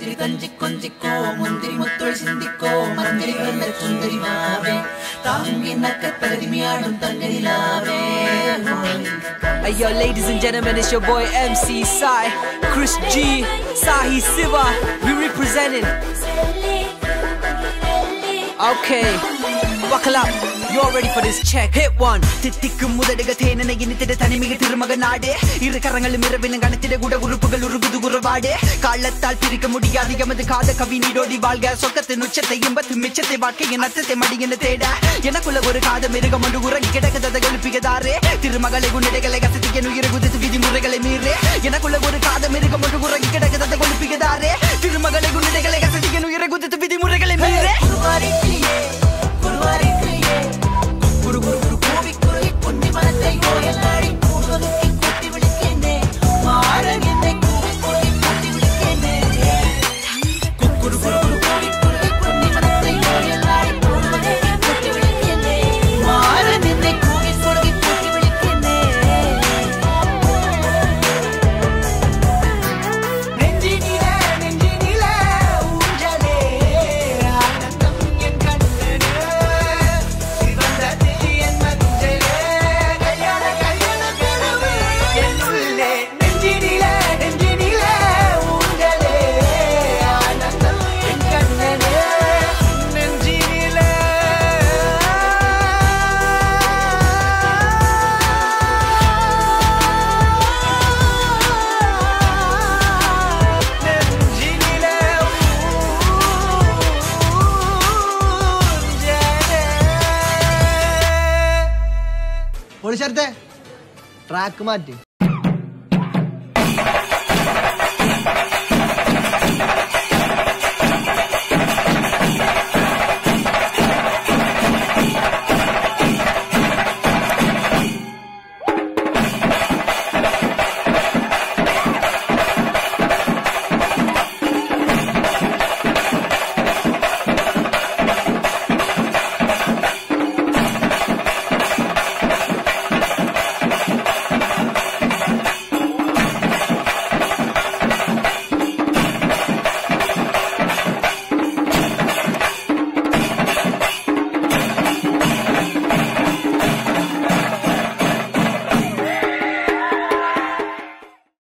கஞ்சி கொஞ்சிக்கோ முந்திரி முத்தொழி சிந்திக்கோ மந்திரி வந்த சுந்தரி வாவே தாங்கி நக்க தகுதிமையாடும் தங்கதிலாவே. Hey yo, ladies and gentlemen, it's your boy MC Sai, Chris G, Sahi Siva. We representing. Okay, buckle up. You all ready for this check? Hit one. தித்திக்கும் முதடுக தேனனை இனித்திட தனிமிக திருமக நாடே இரு கரங்களும் இரவிலும் கணத்திட கூட உறுப்புகள் உருகுது உருவாடே காலத்தால் பிரிக்க முடியாது எமது காத கவி நீடோடி வாழ்க சொக்கத்தின் உச்சத்தை இன்பத்து மிச்சத்தை வாழ்க்கையின் அர்த்தத்தை மடியின தேட எனக்குள்ள ஒரு காத மிருகம் ஒன்று உறங்கி கிடக்கதை எழுப்பியதாரே திருமகளை உன்னிடைகளை கசத்திக்க உயிரை குதித்து விதிமுறைகளை மீறே எனக்குள்ள ஒரு காத மிருகம் ஒன்று உறங்கி கிடக்கதை எழுப்பியதாரே திருமகளை உன்னிடைகளை கசத்திக்க உயிரை குதித்து விதிமுறைகளை மீறே. ട്രാക്ക് മാറ്റി